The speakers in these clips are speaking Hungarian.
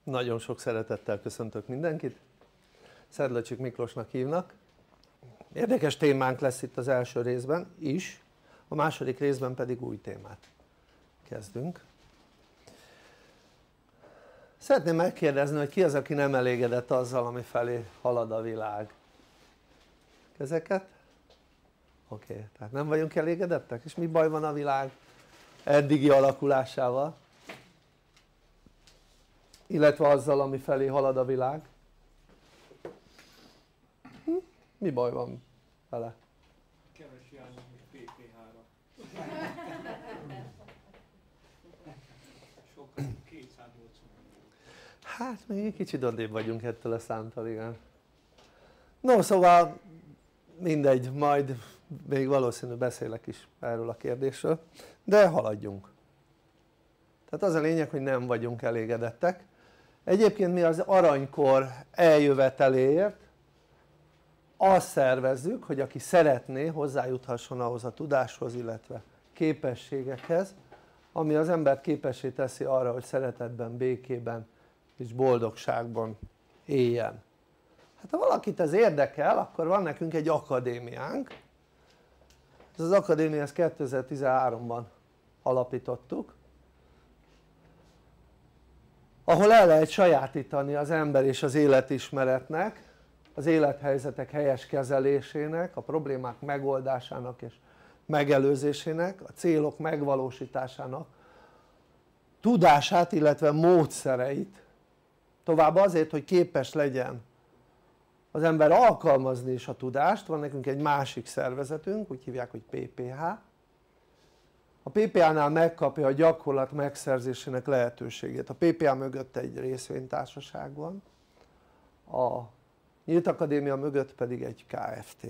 Nagyon sok szeretettel köszöntök mindenkit, Szedlacsik Miklósnak hívnak. Érdekes témánk lesz itt az első részben is, a második részben pedig új témát kezdünk. Szeretném megkérdezni, hogy ki az, aki nem elégedett azzal, ami felé halad a világ? Ezeket? Oké, tehát nem vagyunk elégedettek? És mi baj van a világ eddigi alakulásával? Illetve azzal, ami felé halad a világ? Mi baj van vele? Keves hiányzik még PPH-ra. Sokkal 280. Hát még egy kicsit odébb vagyunk ettől a számtól, igen. No, szóval mindegy, majd még valószínű beszélek is erről a kérdésről, de haladjunk. Tehát az a lényeg, hogy nem vagyunk elégedettek. Egyébként mi az aranykor eljöveteléért azt szervezzük, hogy aki szeretné, hozzájuthasson ahhoz a tudáshoz, illetve képességekhez, ami az embert képessé teszi arra, hogy szeretetben, békében és boldogságban éljen. Hát ha valakit ez érdekel, akkor van nekünk egy akadémiánk. Ez az akadémia, ezt 2013-ban alapítottuk, ahol el lehet sajátítani az ember és az életismeretnek, az élethelyzetek helyes kezelésének, a problémák megoldásának és megelőzésének, a célok megvalósításának tudását, illetve módszereit, továbbá azért, hogy képes legyen az ember alkalmazni is a tudást. Van nekünk egy másik szervezetünk, úgy hívják, hogy PPH. A PPH-nál megkapja a gyakorlat megszerzésének lehetőségét. A PPH mögött egy részvénytársaság van, a Nyílt Akadémia mögött pedig egy Kft.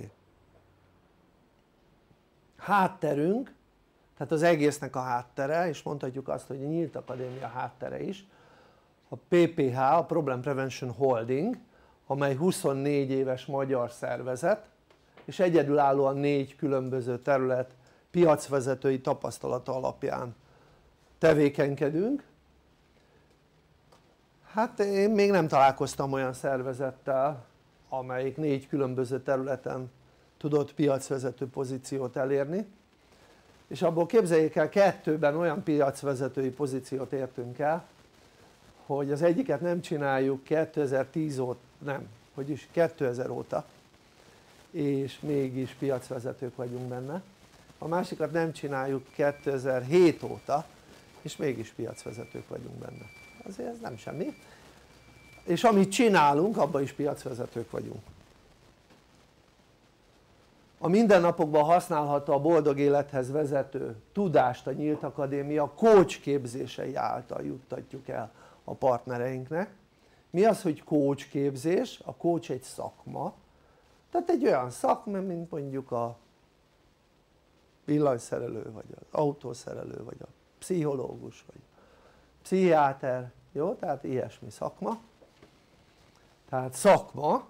Hátterünk, tehát az egésznek a háttere, és mondhatjuk azt, hogy a Nyílt Akadémia háttere is, a PPH, a Problem Prevention Holding, amely 24 éves magyar szervezet, és egyedülállóan 4 különböző terület piacvezetői tapasztalata alapján tevékenykedünk. Hát én még nem találkoztam olyan szervezettel, amelyik 4 különböző területen tudott piacvezető pozíciót elérni, és abból képzeljék el, 2-ben olyan piacvezetői pozíciót értünk el, hogy az egyiket nem csináljuk 2010 óta, nem, vagyis 2000 óta, és mégis piacvezetők vagyunk benne. A másikat nem csináljuk 2007 óta, és mégis piacvezetők vagyunk benne. Azért ez nem semmi. És amit csinálunk, abban is piacvezetők vagyunk. A mindennapokban használható, a boldog élethez vezető tudást a Nyílt Akadémia coach képzései által juttatjuk el a partnereinknek. Mi az, hogy coach képzés? A coach egy szakma, tehát egy olyan szakma, mint mondjuk a villanyszerelő, vagy az autószerelő, vagy a pszichológus, vagy a pszichiáter, jó? Tehát ilyesmi szakma. Tehát szakma.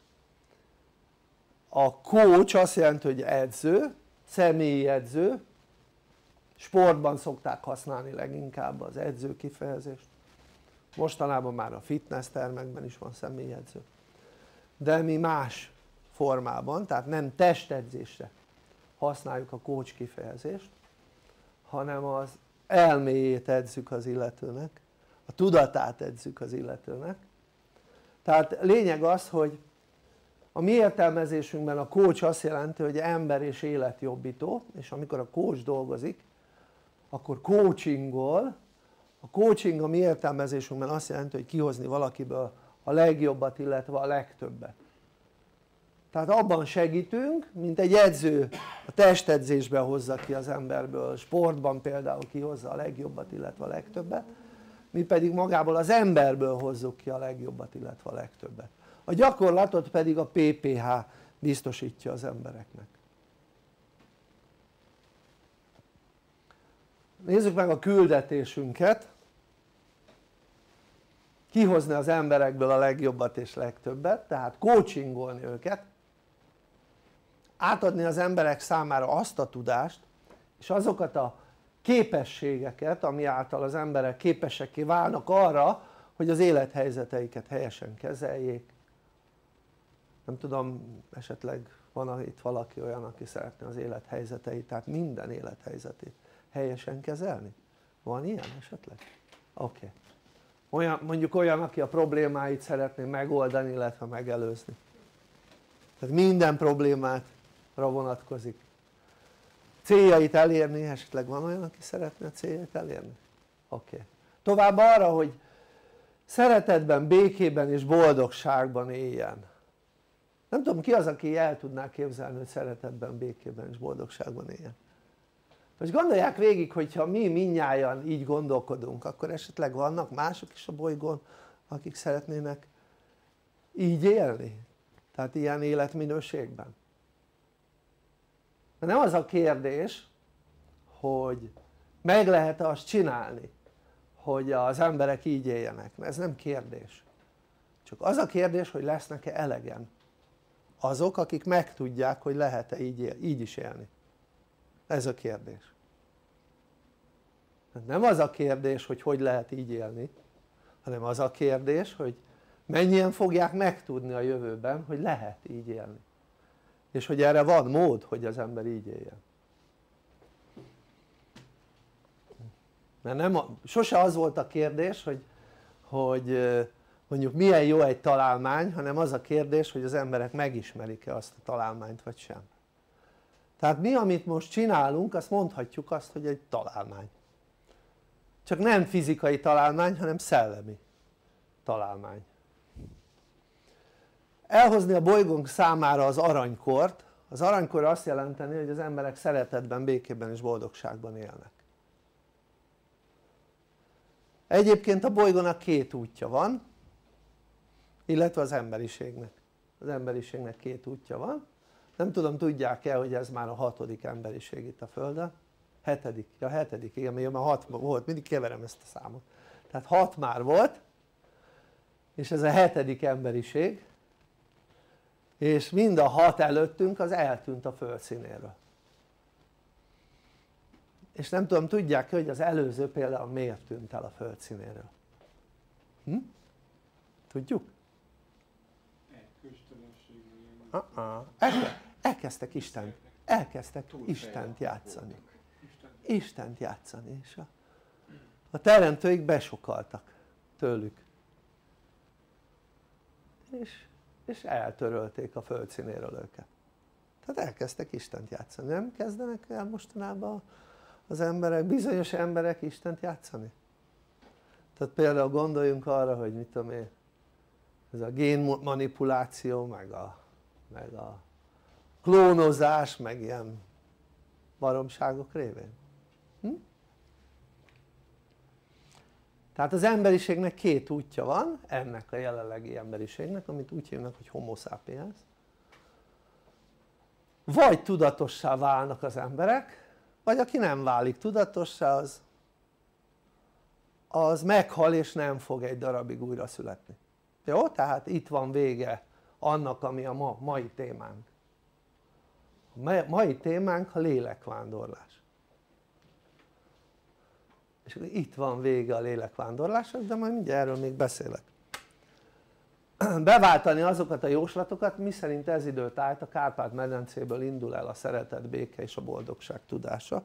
A coach azt jelenti, hogy edző, személyi edző, sportban szokták használni leginkább az edző kifejezést, mostanában már a fitness termekben is van személyi edző, de mi más formában, tehát nem testedzésre használjuk a coach kifejezést, hanem az elméjét edzük az illetőnek, a tudatát edzük az illetőnek. Tehát lényeg az, hogy a mi értelmezésünkben a coach azt jelenti, hogy ember és életjobbító, és amikor a coach dolgozik, akkor coachingol. A coaching a mi értelmezésünkben azt jelenti, hogy kihozni valakiből a legjobbat, illetve a legtöbbet. Tehát abban segítünk, mint egy edző a testedzésben hozza ki az emberből, sportban például kihozza a legjobbat, illetve a legtöbbet, mi pedig magából az emberből hozzuk ki a legjobbat, illetve a legtöbbet. A gyakorlatot pedig a PPH biztosítja az embereknek. Nézzük meg a küldetésünket. Kihozni az emberekből a legjobbat és legtöbbet, tehát coachingolni őket, átadni az emberek számára azt a tudást és azokat a képességeket, ami által az emberek képesekké válnak arra, hogy az élethelyzeteiket helyesen kezeljék. Nem tudom, esetleg van itt valaki olyan, aki szeretne az élethelyzeteit, tehát minden élethelyzetét helyesen kezelni? Van ilyen esetleg? Oké. Mondjuk olyan, aki a problémáit szeretné megoldani, illetve megelőzni. Tehát minden problémára vonatkozik. Céljait elérni, esetleg van olyan, aki szeretne a céljait elérni? Oké. Tovább arra, hogy szeretetben, békében és boldogságban éljen. Nem tudom, ki az, aki el tudná képzelni, hogy szeretetben, békében és boldogságban éljen. Most gondolják végig, hogyha mi mindnyájan így gondolkodunk, akkor esetleg vannak mások is a bolygón, akik szeretnének így élni, tehát ilyen életminőségben. De nem az a kérdés, hogy meg lehet-e azt csinálni, hogy az emberek így éljenek, ez nem kérdés, csak az a kérdés, hogy lesznek-e elegen azok, akik megtudják, hogy lehet-e így is élni. Ez a kérdés. Nem az a kérdés, hogy hogy lehet így élni, hanem az a kérdés, hogy mennyien fogják megtudni a jövőben, hogy lehet így élni, és hogy erre van mód, hogy az ember így éljen. Mert sose az volt a kérdés, hogy mondjuk milyen jó egy találmány, hanem az a kérdés, hogy az emberek megismerik-e azt a találmányt vagy sem. Tehát mi, amit most csinálunk, azt mondhatjuk azt, hogy egy találmány, csak nem fizikai találmány, hanem szellemi találmány. Elhozni a bolygónk számára az aranykort, az aranykor azt jelenteni, hogy az emberek szeretetben, békében és boldogságban élnek. Egyébként a bolygónak két útja van, illetve az emberiségnek két útja van. Nem tudom, tudják-e, hogy ez már a 6. emberiség itt a Földön? 7. Igen, mert 6 volt, mindig keverem ezt a számot. Tehát 6 már volt, és ez a 7. emberiség, és mind a 6 előttünk az eltűnt a Föld színéről. És nem tudom, tudják-e, hogy az előző például miért tűnt el a Föld színéről? Tudjuk? Elkezdtek Istent játszani. Istent játszani, és a teremtőik besokaltak tőlük, és eltörölték a Föld színéről őket. Tehát elkezdtek Istent játszani. Nem kezdenek el mostanában az emberek, bizonyos emberek Istent játszani? Tehát például gondoljunk arra, hogy mit tudom én, ez a génmanipuláció, meg a klónozás, meg ilyen baromságok révén. Tehát az emberiségnek két útja van, ennek a jelenlegi emberiségnek, amit úgy hívnak, hogy homo sapiens. Vagy tudatossá válnak az emberek, vagy aki nem válik tudatossá, az meghal és nem fog egy darabig újra születni. Jó? Tehát itt van vége annak, ami a mai témánk. A mai témánk a lélekvándorlás. És itt van vége a lélekvándorlásnak, de majd mindjárt erről még beszélek. Beváltani azokat a jóslatokat, miszerint ez időtájt a Kárpát-medencéből indul el a szeretet, béke és a boldogság tudása.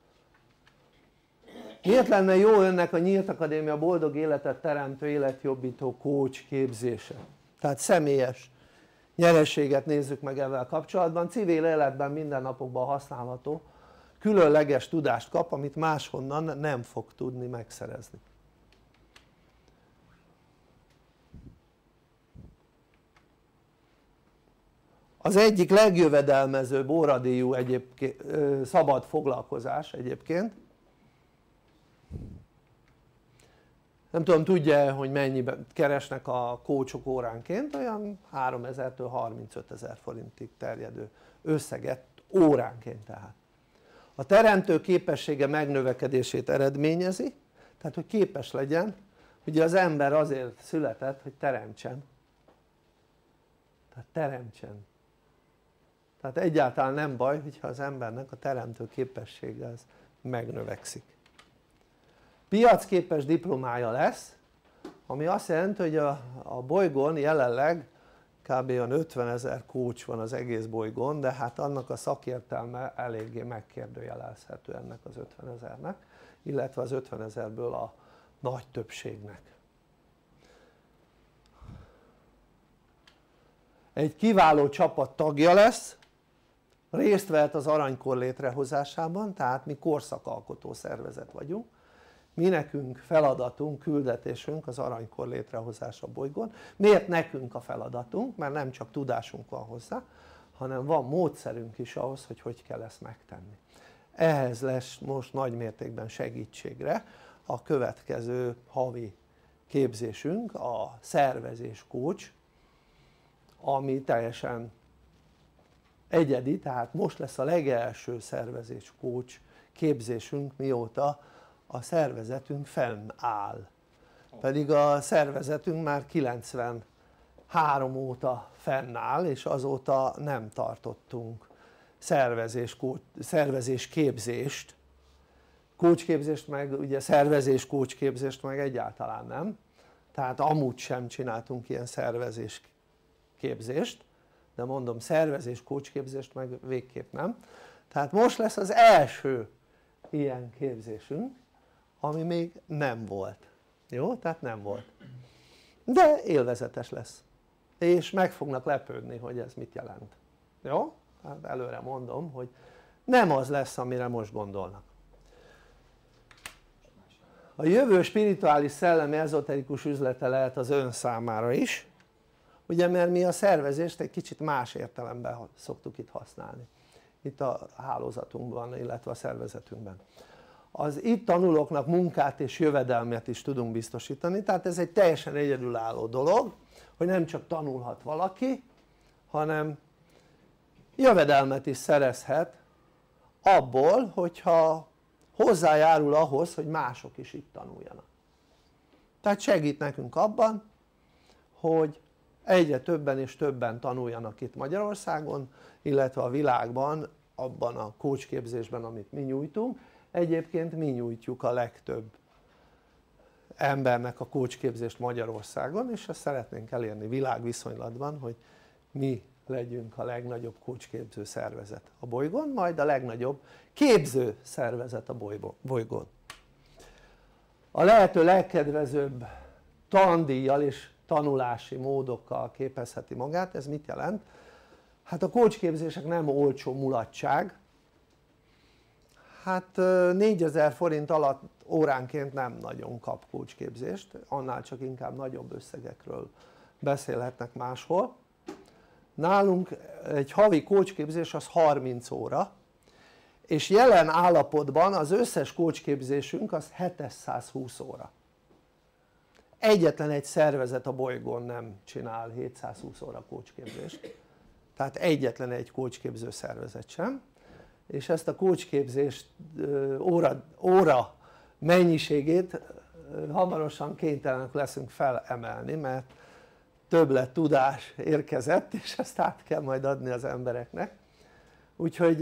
Miért lenne jó önnek a Nyílt Akadémia boldog életet teremtő, életjobbító coach képzése? Tehát személyes nyereséget nézzük meg ezzel kapcsolatban, civil életben mindennapokban használható különleges tudást kap, amit máshonnan nem fog tudni megszerezni. Az egyik legjövedelmezőbb óradíjú szabad foglalkozás egyébként, nem tudom, tudja, hogy mennyiben keresnek a coachok óránként, olyan 3000-től 35 000 forintig terjedő összeget óránként tehát. A teremtő képessége megnövekedését eredményezi, tehát hogy képes legyen, ugye az ember azért született, hogy teremtsen, tehát teremtsen. Tehát egyáltalán nem baj, hogyha az embernek a teremtő képessége az megnövekszik. Piacképes diplomája lesz, ami azt jelenti, hogy a bolygón jelenleg kb. 50 000 coach van az egész bolygón, de hát annak a szakértelme eléggé megkérdőjelezhető ennek az 50 000-nek, illetve az 50 000-ből a nagy többségnek. Egy kiváló csapat tagja lesz, részt vehet az aranykor létrehozásában, tehát mi korszakalkotó szervezet vagyunk, mi nekünk feladatunk, küldetésünk az aranykor létrehozása a bolygón. Miért nekünk a feladatunk? Mert nem csak tudásunk van hozzá, hanem van módszerünk is ahhoz, hogy hogy kell ezt megtenni. Ehhez lesz most nagy mértékben segítségre a következő havi képzésünk, a szervezés coach, ami teljesen egyedi, tehát most lesz a legelső szervezés coach képzésünk, mióta a szervezetünk fennáll, pedig a szervezetünk már 93 óta fennáll, és azóta nem tartottunk szervezés képzést, coachképzést meg ugye szervezés coachképzést meg egyáltalán nem, tehát amúgy sem csináltunk ilyen szervezés képzést, de mondom szervezés coachképzést meg végképp nem, tehát most lesz az első ilyen képzésünk, ami még nem volt, jó? Tehát nem volt, de élvezetes lesz, és meg fognak lepődni, hogy ez mit jelent, jó? Tehát előre mondom, hogy nem az lesz, amire most gondolnak. A jövő spirituális, szellemi, ezoterikus üzlete lehet az ön számára is, ugye, mert mi a szervezést egy kicsit más értelemben szoktuk itt használni, itt a hálózatunkban, illetve a szervezetünkben. Az itt tanulóknak munkát és jövedelmet is tudunk biztosítani, tehát ez egy teljesen egyedülálló dolog, hogy nem csak tanulhat valaki, hanem jövedelmet is szerezhet abból, hogyha hozzájárul ahhoz, hogy mások is itt tanuljanak. Tehát segít nekünk abban, hogy egyre többen és többen tanuljanak itt Magyarországon, illetve a világban, abban a coachképzésben, amit mi nyújtunk. Egyébként mi nyújtjuk a legtöbb embernek a coachképzést Magyarországon, és ezt szeretnénk elérni világviszonylatban, hogy mi legyünk a legnagyobb coachképző szervezet a bolygón, majd a legnagyobb képző szervezet a bolygón. A lehető legkedvezőbb tandíjjal és tanulási módokkal képezheti magát. Ez mit jelent? Hát a coachképzések nem olcsó mulatság, hát 4000 forint alatt óránként nem nagyon kap coachképzést, annál csak inkább nagyobb összegekről beszélhetnek máshol. Nálunk egy havi coachképzés az 30 óra, és jelen állapotban az összes coachképzésünk az 720 óra. Egyetlen egy szervezet a bolygón nem csinál 720 óra coachképzést, tehát egyetlen egy coachképző szervezet sem, és ezt a coachképzést óra mennyiségét hamarosan kénytelenek leszünk felemelni, mert többlet tudás érkezett, és ezt át kell majd adni az embereknek, úgyhogy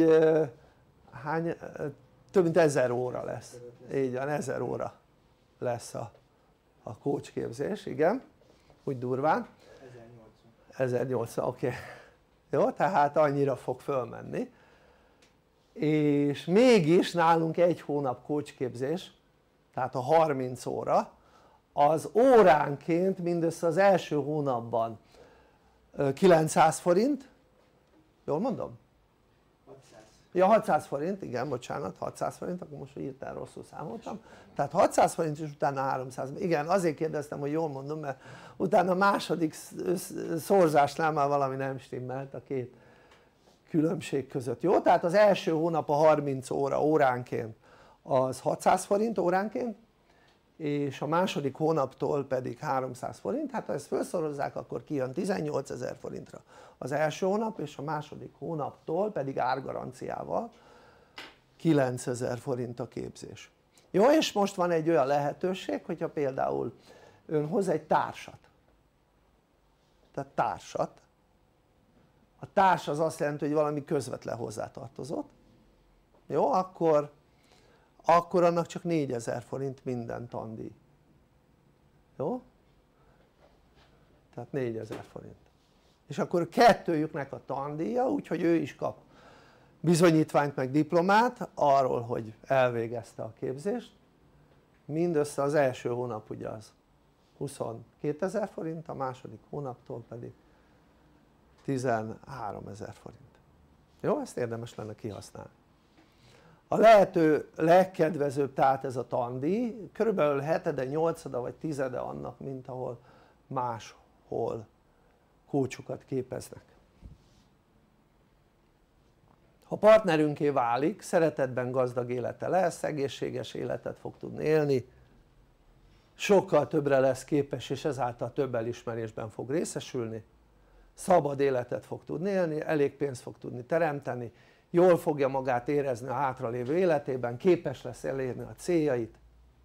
több mint 1000 óra lesz, így van, 1000 óra lesz a coachképzés, igen, úgy durván, 1080, oké. Jó, tehát annyira fog fölmenni, és mégis nálunk egy hónap coachképzés, tehát a 30 óra, az óránként mindössze az első hónapban 900 forint, jól mondom? 600. Ja, 600 forint, igen, bocsánat, 600 forint, akkor most hirtelen rosszul számoltam, tehát 600 forint és utána 300, igen, azért kérdeztem, hogy jól mondom, mert utána a második szorzásnál már valami nem stimmelt a két különbség között, jó? Tehát az első hónap a 30 óra óránként az 600 forint óránként, és a második hónaptól pedig 300 forint, hát ha ezt felszorozzák, akkor kijön 18 000 forintra az első hónap, és a második hónaptól pedig árgaranciával 9000 forint a képzés. Jó, és most van egy olyan lehetőség, hogyha például ön hoz egy társat, tehát társat, a társ az azt jelenti, hogy valami közvetlen hozzátartozott, jó, akkor annak csak 4000 forint minden tandíj, jó? tehát 4000 forint. És akkor kettőjüknek a tandíja, úgyhogy ő is kap bizonyítványt meg diplomát arról, hogy elvégezte a képzést, mindössze az első hónap ugye az 22 000 forint, a második hónaptól pedig 13 000 forint. Jó? Ezt érdemes lenne kihasználni. A lehető legkedvezőbb tehát ez a tandíj, körülbelül 7., 8. vagy 10. annak, mint ahol máshol coachokat képeznek. Ha partnerünké válik, szeretetben gazdag élete lesz, egészséges életet fog tudni élni, sokkal többre lesz képes és ezáltal több elismerésben fog részesülni, szabad életet fog tudni élni, elég pénzt fog tudni teremteni, jól fogja magát érezni a hátralévő életében, képes lesz elérni a céljait,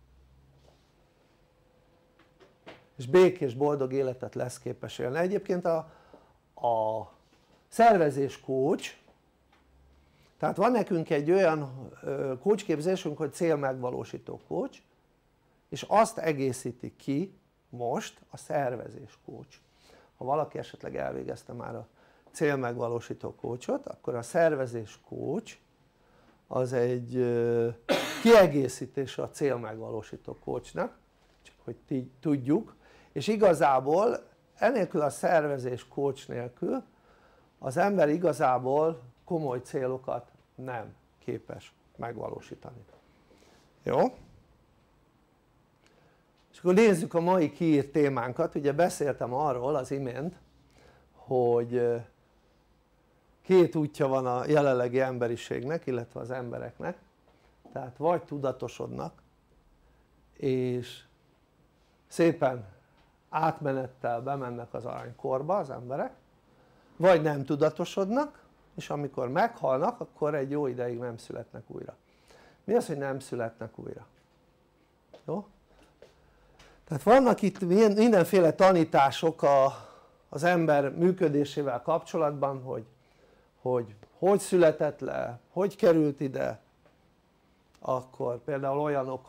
és békés, boldog életet lesz képes élni. Egyébként a szervezés coach, tehát van nekünk egy olyan coach képzésünk, hogy célmegvalósító coach, és azt egészíti ki most a szervezés coach. Ha valaki esetleg elvégezte már a célmegvalósító coachot, akkor a szervezés coach az egy kiegészítése a célmegvalósító coachnak, csak hogy tudjuk, és igazából enélkül a szervezés coach nélkül az ember igazából komoly célokat nem képes megvalósítani. Jó? És akkor nézzük a mai kiírt témánkat. Ugye beszéltem arról az imént, hogy két útja van a jelenlegi emberiségnek, illetve az embereknek, tehát vagy tudatosodnak és szépen átmenettel bemennek az aranykorba az emberek, vagy nem tudatosodnak, és amikor meghalnak, akkor egy jó ideig nem születnek újra. Mi az, hogy nem születnek újra? Jó? Tehát vannak itt mindenféle tanítások az ember működésével kapcsolatban, hogy született le, hogy került ide, akkor például olyanok,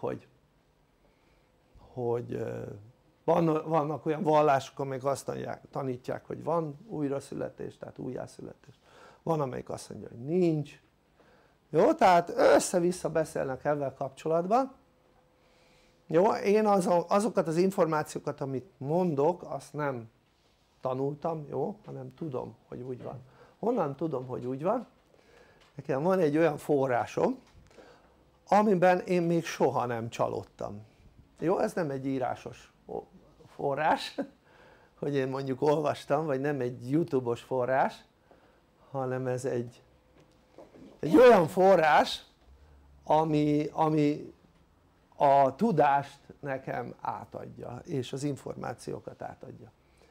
hogy vannak olyan vallások, amelyek azt tanítják, hogy van újraszületés, tehát újjászületés, van amelyik azt mondja, hogy nincs. Jó, tehát össze-vissza beszélnek ezzel kapcsolatban. Jó, én azokat az információkat, amit mondok, azt nem tanultam, jó, hanem tudom, hogy úgy van. Honnan tudom, hogy úgy van? Nekem van egy olyan forrásom, amiben én még soha nem csalódtam. Jó, ez nem egy írásos forrás, hogy én mondjuk olvastam, vagy nem egy YouTube-os forrás, hanem ez egy olyan forrás, ami a tudást nekem átadja, és az információkat átadja.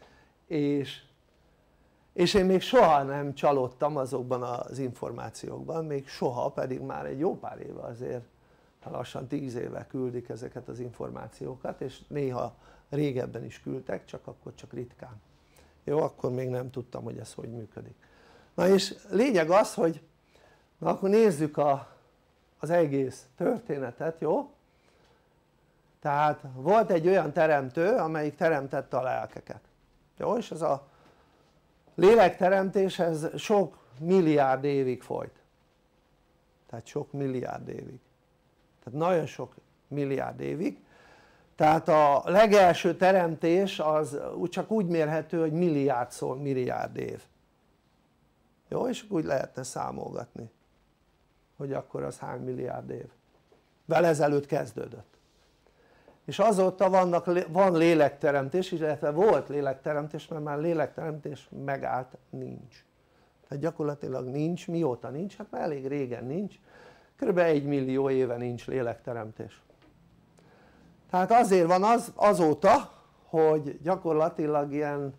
És én még soha nem csalódtam azokban az információkban, még soha, pedig már egy jó pár éve azért, lassan 10 éve küldik ezeket az információkat, és néha régebben is küldtek, csak akkor csak ritkán. Jó, akkor még nem tudtam, hogy ez hogy működik. Na és lényeg az, hogy na akkor nézzük az egész történetet, jó? Tehát volt egy olyan teremtő, amelyik teremtette a lelkeket. Jó, és ez a lélekteremtés ez sok milliárd évig folyt. Tehát sok milliárd évig. Tehát nagyon sok milliárd évig. Tehát a legelső teremtés az csak úgy mérhető, hogy milliárdszor milliárd év. Jó, és úgy lehetne számolgatni, hogy akkor az hány milliárd év. Vele ezelőtt kezdődött. És azóta van lélekteremtés, illetve volt lélekteremtés, mert már lélekteremtés megállt, nincs. Tehát gyakorlatilag nincs. Mióta nincs? Hát már elég régen nincs. Körülbelül 1 millió éve nincs lélekteremtés. Tehát azért van azóta, hogy gyakorlatilag ilyen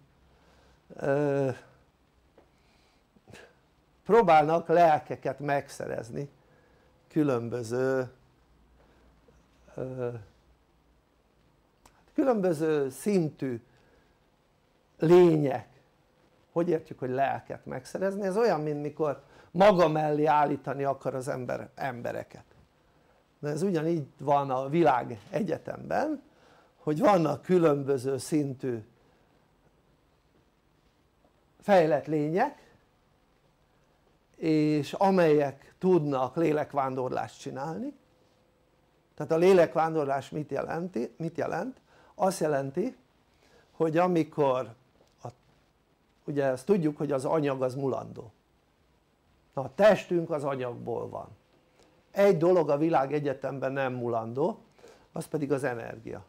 próbálnak lelkeket megszerezni különböző szintű lények. Hogy értjük, hogy lelket megszerezni? Ez olyan, mint mikor maga mellé állítani akar az ember embereket. De ez ugyanígy van a világ egyetemben, hogy vannak különböző szintű fejlett lények, és amelyek tudnak lélekvándorlást csinálni. Tehát a lélekvándorlás mit jelent? Azt jelenti, hogy amikor ugye ezt tudjuk, hogy az anyag az mulandó. Na, a testünk az anyagból van. Egy dolog a világegyetemben nem mulandó, az pedig az energia.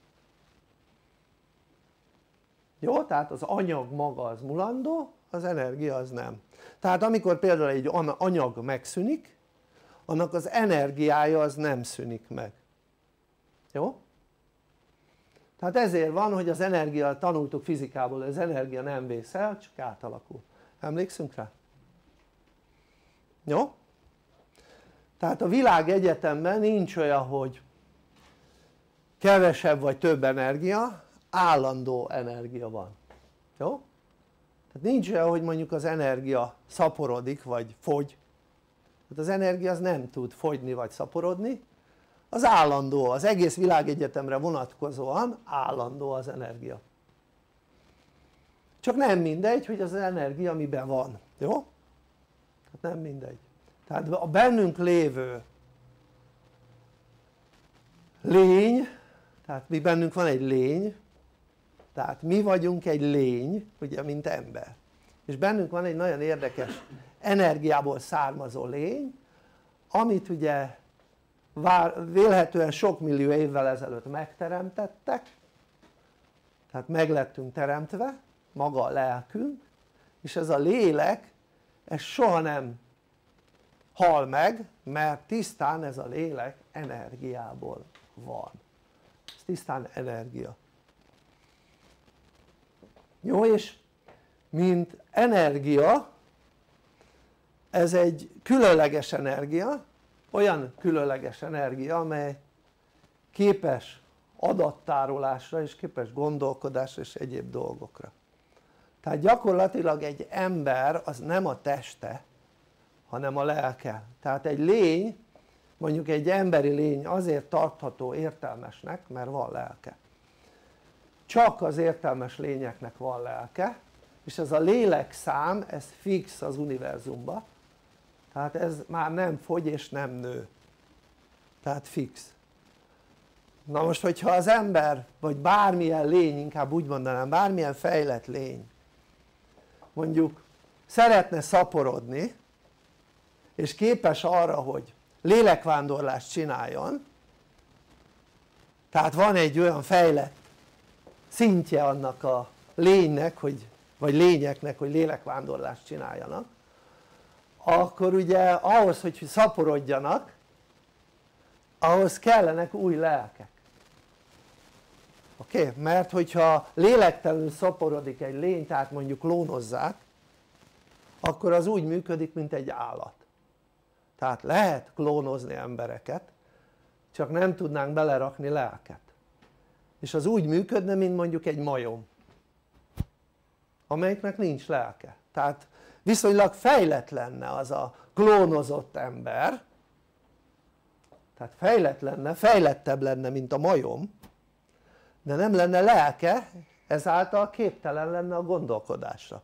Jó? Tehát az anyag maga az mulandó, az energia az nem. Tehát amikor például egy anyag megszűnik, annak az energiája az nem szűnik meg. Jó? Tehát ezért van, hogy az energia, tanultuk fizikából, hogy az energia nem vész el, csak átalakul. Emlékszünk rá? Jó? Tehát a világegyetemben nincs olyan, hogy kevesebb vagy több energia, állandó energia van. Jó? Tehát nincs olyan, hogy mondjuk az energia szaporodik vagy fogy. Tehát az energia az nem tud fogyni vagy szaporodni, az állandó, az egész világegyetemre vonatkozóan állandó az energia. Csak nem mindegy, hogy az energia miben van. Jó? Tehát nem mindegy. Tehát a bennünk lévő lény, tehát mi bennünk van egy lény, tehát mi vagyunk egy lény, ugye, mint ember, és bennünk van egy nagyon érdekes energiából származó lény, amit ugye vélhetően sok millió évvel ezelőtt megteremtettek, tehát meg lettünk teremtve, maga a lelkünk, és ez a lélek, ez soha nem hal meg, mert tisztán ez a lélek energiából van. Ez tisztán energia. Jó, és mint energia, ez egy különleges energia, olyan különleges energia, amely képes adattárolásra és képes gondolkodásra és egyéb dolgokra. Tehát gyakorlatilag egy ember az nem a teste, hanem a lelke. Tehát egy lény, mondjuk egy emberi lény azért tartható értelmesnek, mert van lelke. Csak az értelmes lényeknek van lelke, és ez a lélekszám, ez fix az univerzumban, tehát ez már nem fogy és nem nő, tehát fix. Na most, hogyha az ember, vagy bármilyen lény, inkább úgy mondanám, bármilyen fejlett lény mondjuk szeretne szaporodni, és képes arra, hogy lélekvándorlást csináljon, tehát van egy olyan fejlett szintje annak a lénynek, vagy lényeknek, hogy lélekvándorlást csináljanak, akkor ugye ahhoz, hogy szaporodjanak, ahhoz kellenek új lelkek. Oké? Mert hogyha lélektelenül szaporodik egy lény, tehát mondjuk klónozzák, akkor az úgy működik, mint egy állat. Tehát lehet klónozni embereket, csak nem tudnánk belerakni lelket. És az úgy működne, mint mondjuk egy majom, amelyiknek nincs lelke. Tehát viszonylag fejlett lenne az a klónozott ember, tehát fejlettebb lenne, mint a majom, de nem lenne lelke, ezáltal képtelen lenne a gondolkodásra.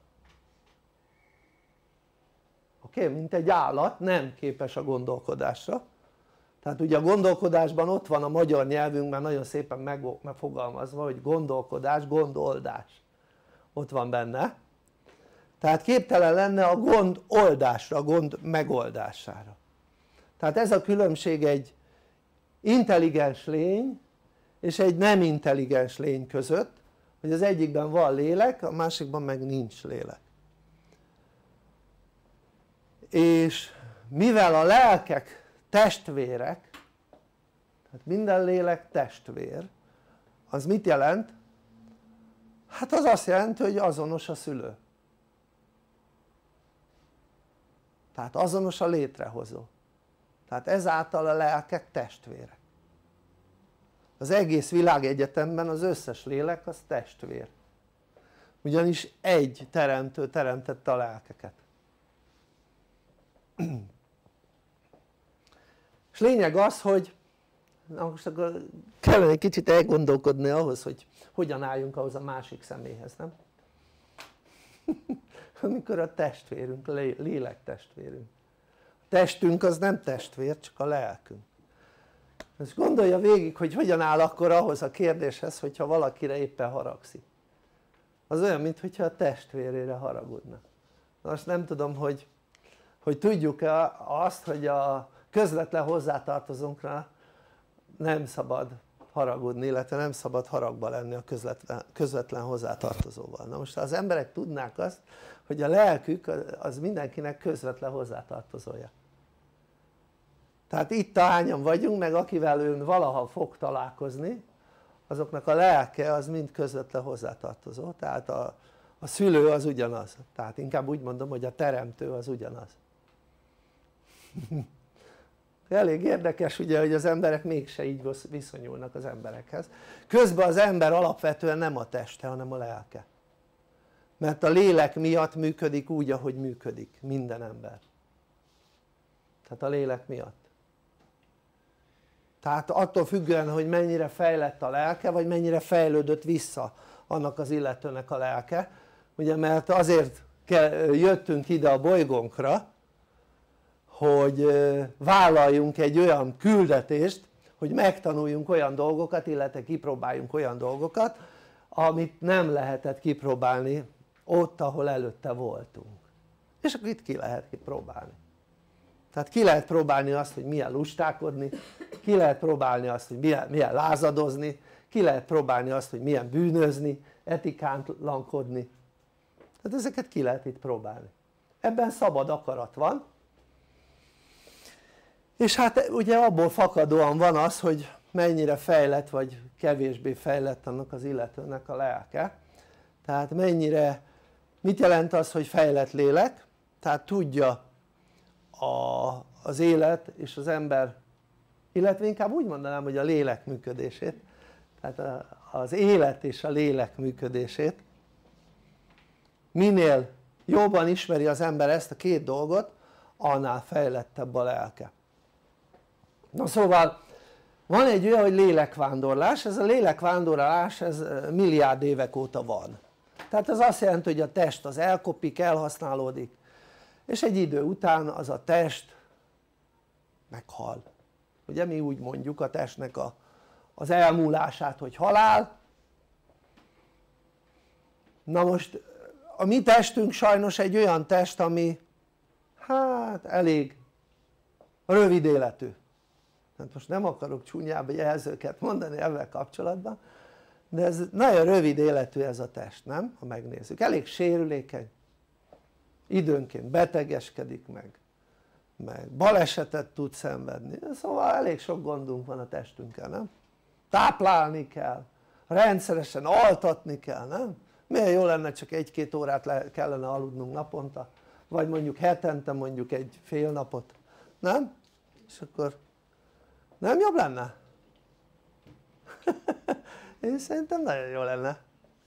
Oké? Mint egy állat nem képes a gondolkodásra, tehát ugye a gondolkodásban ott van a magyar nyelvünkben nagyon szépen megfogalmazva, hogy gondolkodás, gondoldás ott van benne, tehát képtelen lenne a gond oldásra, a gond megoldására. Tehát ez a különbség egy intelligens lény és egy nem intelligens lény között, hogy az egyikben van lélek, a másikban meg nincs lélek. És mivel a lelkek testvérek, tehát minden lélek testvér, az mit jelent? Hát az azt jelenti, hogy azonos a szülő. Tehát azonos a létrehozó. Tehát ezáltal a lelkek testvérek. Az egész világegyetemben az összes lélek az testvér. Ugyanis egy teremtő teremtette a lelkeket. És lényeg az, hogy na most akkor kellene egy kicsit elgondolkodni ahhoz, hogy hogyan álljunk ahhoz a másik személyhez, nem? amikor a testvérünk, lélek testvérünk. A testünk az nem testvér, csak a lelkünk. Most gondolja végig, hogy hogyan áll akkor ahhoz a kérdéshez, hogyha valakire éppen haragszik. Az olyan, mintha a testvérére haragudna. Most nem tudom, hogy tudjuk-e azt, hogy a közvetlen hozzátartozónkra nem szabad haragudni, illetve nem szabad haragba lenni a közvetlen hozzátartozóval. Na most ha az emberek tudnák azt, hogy a lelkük az mindenkinek közvetlen hozzátartozója. Tehát itt ahányan vagyunk, meg akivel ön valaha fog találkozni, azoknak a lelke az mind közvetlen hozzátartozó, tehát a szülő az ugyanaz, tehát inkább úgy mondom, hogy a teremtő az ugyanaz. Elég érdekes ugye, hogy az emberek mégse így viszonyulnak az emberekhez. Közben az ember alapvetően nem a teste, hanem a lelke. Mert a lélek miatt működik úgy, ahogy működik minden ember. Tehát a lélek miatt. Tehát attól függően, hogy mennyire fejlett a lelke, vagy mennyire fejlődött vissza annak az illetőnek a lelke, ugye, mert azért jöttünk ide a bolygónkra, hogy vállaljunk egy olyan küldetést, hogy megtanuljunk olyan dolgokat, illetve kipróbáljunk olyan dolgokat, amit nem lehetett kipróbálni ott, ahol előtte voltunk. És akkor itt ki lehet kipróbálni. Tehát ki lehet próbálni azt, hogy milyen lustálkodni, ki lehet próbálni azt, hogy milyen lázadozni, ki lehet próbálni azt, hogy milyen bűnözni, etikátlankodni. Tehát ezeket ki lehet itt próbálni. Ebben szabad akarat van, és hát ugye abból fakadóan van az, hogy mennyire fejlett vagy kevésbé fejlett annak az illetőnek a lelke. Tehát mennyire, mit jelent az, hogy fejlett lélek? Tehát tudja az élet és az ember, illetve inkább úgy mondanám, hogy a lélek működését, tehát az élet és a lélek működését. Minél jobban ismeri az ember ezt a két dolgot, annál fejlettebb a lelke. Na szóval van egy olyan, hogy lélekvándorlás, ez a lélekvándorlás ez milliárd évek óta van. Tehát ez azt jelenti, hogy a test az elkopik, elhasználódik, és egy idő után az a test meghal. Ugye mi úgy mondjuk a testnek az elmúlását, hogy halál. Na most a mi testünk sajnos egy olyan test, ami hát elég rövid életű. Hát most nem akarok csúnyább jelzőket mondani ezzel kapcsolatban, de ez nagyon rövid életű ez a test, nem? Ha megnézzük, elég sérülékeny, időnként betegeskedik meg balesetet tud szenvedni, szóval elég sok gondunk van a testünkkel, nem? Táplálni kell, rendszeresen altatni kell, nem? Milyen jó lenne, csak 1-2 órát kellene aludnunk naponta, vagy mondjuk hetente mondjuk egy fél napot, nem? És akkor nem jobb lenne? Én szerintem nagyon jó lenne.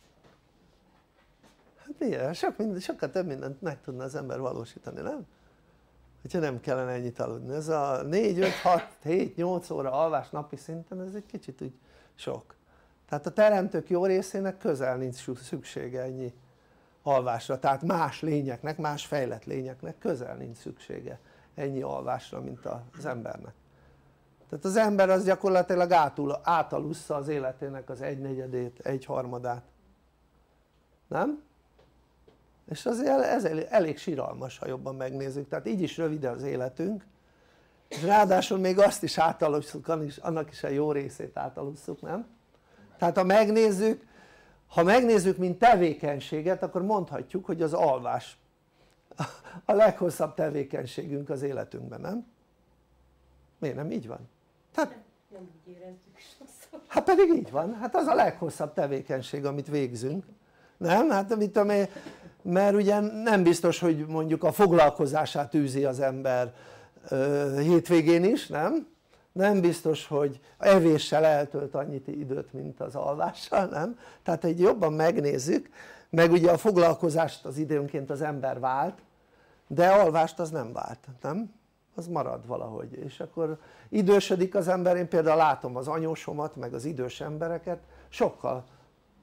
Hát miért? Sokkal több mindent meg tudna az ember valósítani, nem? Hogyha nem kellene ennyit aludni. Ez a 4, 5, 6, 7, 8 óra alvás napi szinten, ez egy kicsit úgy sok. Tehát a teremtők jó részének közel nincs szüksége ennyi alvásra. Tehát más lényeknek, más fejlett lényeknek közel nincs szüksége ennyi alvásra, mint az embernek. Tehát az ember az gyakorlatilag átalussza az életének az 1/4-ét, 1/3-át. Nem? És azért ez elég siralmas, ha jobban megnézzük, tehát így is rövid az életünk, és ráadásul még azt is átalusszuk, annak is a jó részét átalusszuk, nem? Tehát ha megnézzük mint tevékenységet, akkor mondhatjuk, hogy az alvás a leghosszabb tevékenységünk az életünkben, nem? Miért nem így van? Tehát, nem így érezzük sokszor. Hát pedig így van, hát az a leghosszabb tevékenység, amit végzünk, nem? Hát mit tudom én, mert ugye nem biztos, hogy mondjuk a foglalkozását űzi az ember hétvégén is, nem? Nem biztos, hogy evéssel eltölt annyit időt, mint az alvással, nem? Tehát egy jobban megnézzük, meg ugye a foglalkozást az időnként az ember vált, de alvást az nem vált, nem? Az marad valahogy, és akkor idősödik az ember. Én például látom az anyósomat meg az idős embereket, sokkal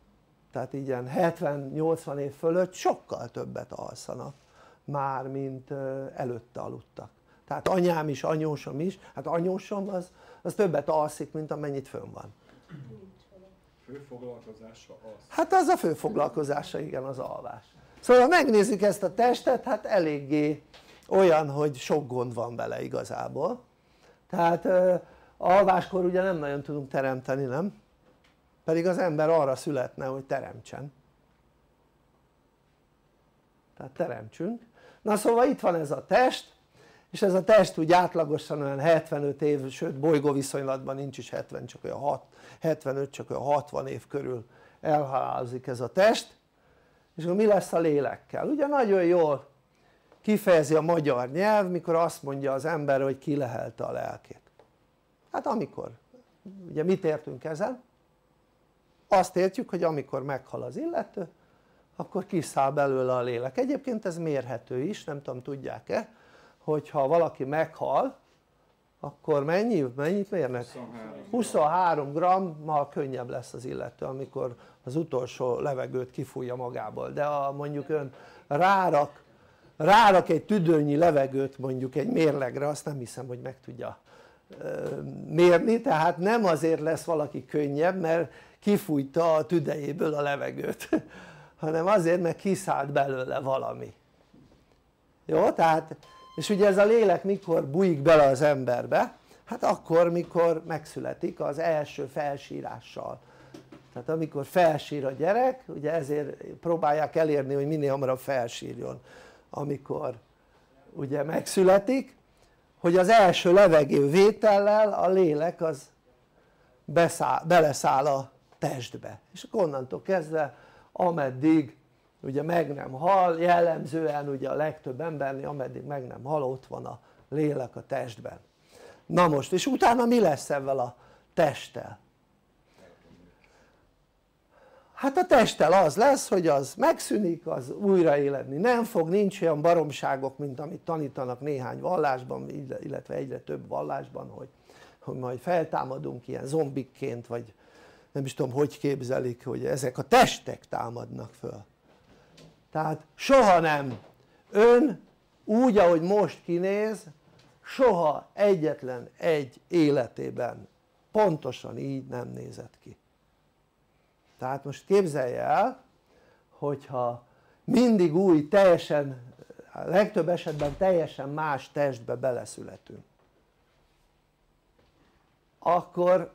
tehát ilyen 70-80 év fölött sokkal többet alszanak már, mint előtte aludtak. Tehát anyám is, anyósom is, hát anyósom az többet alszik, mint amennyit fönn van. Fő foglalkozása az. Hát az a fő foglalkozása, igen, az alvás. Szóval ha megnézzük ezt a testet, hát eléggé olyan, hogy sok gond van vele igazából. Tehát alváskor ugye nem nagyon tudunk teremteni, nem? Pedig az ember arra születne, hogy teremtsen. Tehát teremtsünk. Na szóval itt van ez a test, és ez a test úgy átlagosan olyan 75 év, sőt bolygóviszonylatban nincs is 70, csak olyan 75, csak olyan 60 év körül elhalálozik ez a test. És akkor mi lesz a lélekkel? Ugye nagyon jól kifejezi a magyar nyelv, mikor azt mondja az ember, hogy kilehelte a lelkét. Hát amikor, ugye mit értünk ezen? Azt értjük, hogy amikor meghal az illető, akkor kiszáll belőle a lélek. Egyébként ez mérhető is, nem tudom, tudják-e, hogyha valaki meghal, akkor mennyit mérnek? 23 grammal könnyebb lesz az illető, amikor az utolsó levegőt kifújja magából. De ha mondjuk ön rárak egy tüdőnyi levegőt mondjuk egy mérlegre, azt nem hiszem, hogy meg tudja mérni, tehát nem azért lesz valaki könnyebb, mert kifújta a tüdejéből a levegőt, hanem azért, mert kiszállt belőle valami. Jó? Tehát, és ugye ez a lélek mikor bújik bele az emberbe? Hát akkor, mikor megszületik az első felsírással. Tehát amikor felsír a gyerek, ugye ezért próbálják elérni, hogy minél hamarabb felsírjon, amikor ugye megszületik, hogy az első levegő vétellel a lélek az beleszáll a testbe, és akkor onnantól kezdve ameddig ugye meg nem hal, jellemzően ugye a legtöbb embernél ameddig meg nem hal, ott van a lélek a testben. Na most, és utána mi lesz ezzel a testtel? Hát a testtel az lesz, hogy az megszűnik, az újraéledni nem fog, nincs olyan baromságok, mint amit tanítanak néhány vallásban, illetve egyre több vallásban, hogy majd feltámadunk ilyen zombikként, vagy nem is tudom, hogy képzelik, hogy ezek a testek támadnak föl. Tehát soha nem, ön úgy, ahogy most kinéz, soha egyetlen egy életében pontosan így nem nézett ki. Tehát most képzelje el, hogyha mindig új, teljesen, a legtöbb esetben teljesen más testbe beleszületünk, akkor